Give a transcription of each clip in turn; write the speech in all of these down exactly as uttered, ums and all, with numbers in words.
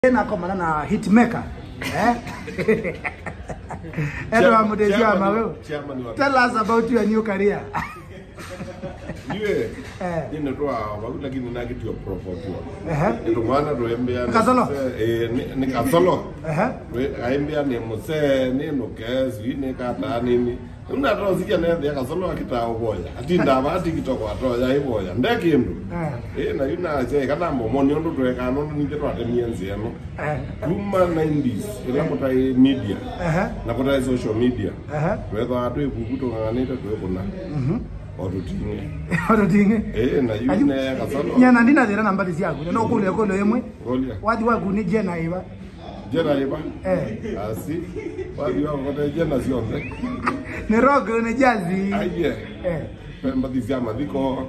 Na kama na hitmaker eh Edo amudejia mawe. Tell us about your new career. Niwe eh nina toa wabula kini na kitu proposal. Eh Ndio maana tuembea Kasolo eh ni kasolo. Eh We aimbia ni mose ni no kesi ni kata nini. Una toa sikia na ya kasolo akitao boya. Ati ndaba ati kitoko atoya ya iboya. Ndeke ndo. Eh na yuna je kana mbomo ni ndo tweka no ni twa temienzi eno. eh Kuma nineties ila mutai media. Eh Na kutai social media. Eh Wetho atu ibukuto nganita twekuna. Mhm. Odutinge. Odutinge. Eh na yuna ya kasolo. Nyana ndina zera namba tisi yako. No kule kole yemwe. Ngolia. Wadi wagu ni jena iba. Jena iba? Eh. Asi. Wadi wagu kote jena zionde. Ni rock ni jazzy. Aye. Eh. Pemba dizia madiko.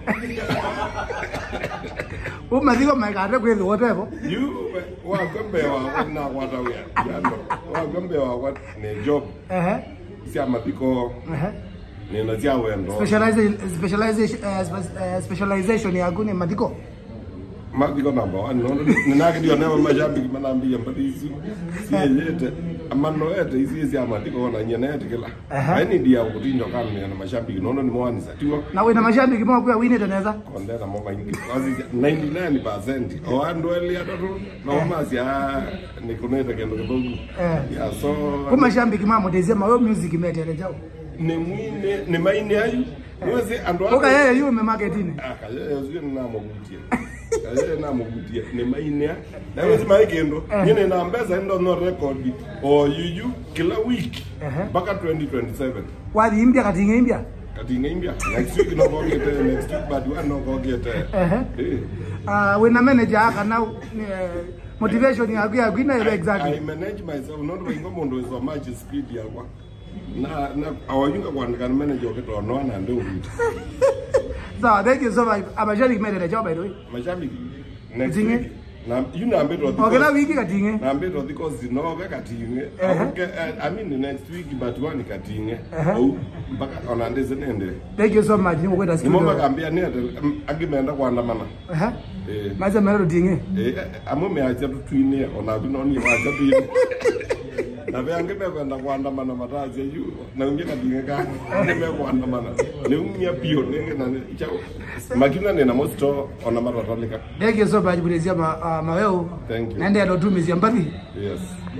Umadiko maikate kwezo wotevo. You wa gombe wa na wata we. Yando. Wa gombe wa what ne job. Eh. Sia madiko. Eh. Ni na zia wendo. Specialization specialization specialization ya gune madiko. Madiko namba one no ni na kidio na majabiki manambi mbadizi. Sielete. Amano ete isi sia madiko na nyenete kila. Haini dia kutindo kama na mashabiki nono ni mwani satiwa. Na wewe na mashabiki mwa kwa wine teneza. Kondeza mama ingi. Wazi ninety-nine percent. O ando eli atatu na masi ya ni kuneta kendo kidogo. Eh. Ya so Kwa mashabiki mwa modezia mawe music metere jao. Ni mwine ni maini ayu. Niweze ando. Oka yeye yu me marketing. Ah ka yeye yuzi na mogutia. Kaya na mogutia ni maini ya. Na wezi maikendo. Nyine na mbeza ndo no record o yuju kila week. Baka twenty twenty-seven. Wadi imbia katinga imbia. Katinga imbia. Next week no go get next week but we no go get. Eh. Ah we na manager aka now motivation ya kwa kwina exactly. I manage myself not by ngomondo is so much speed yakwa. Na na awayunga kwa kan manager oketo no na ndo uti. So thank you so much. Amajali made the job by the way. Mashabiki next week na yuna mbeto okay na wiki katinge na mbeto because no ga katinge okay I mean the next week but one katinge au mpaka onandeze nende. Thank you so much ni kwenda studio ni mama kambia ni agimenda kuandamana eh eh maze mero dinge eh amume acha tutwine ona binoni wacha bi na vyange kwenda kuandamana matazi yu na ungeka dinge ka ngeme kuandamana ni umia pio nenge na chao makina ni na mosto ona maratalika. Thank you so much Burezia ma maweo. Thank you. Nende ndo tumizia mbali. Yes.